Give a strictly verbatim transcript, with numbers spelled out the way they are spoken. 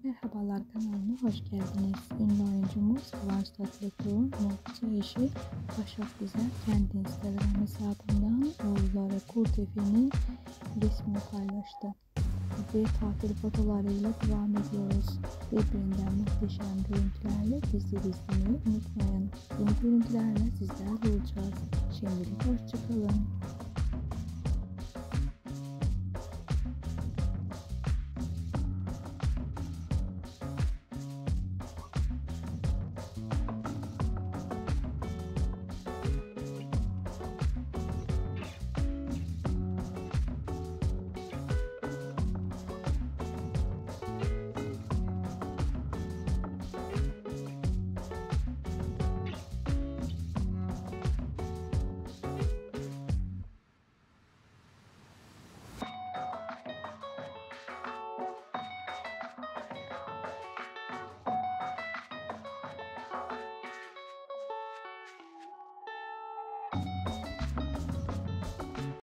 Merhabalar, kanalıma hoş geldiniz. Ünlü oyuncumuz Kivanc Tatlitug'un mucize eşi Başak Güzel kendi Instagram hesabından oğulları Kurt Efe'nin resmini paylaştı. Ve tatil fotolarıyla devam ediyoruz. Birbirinden muhteşem görüntülerle bizleri izlemeyi unutmayın. Yeni görüntülerle sizlerle olacağız. Şimdilik hoşçakalın.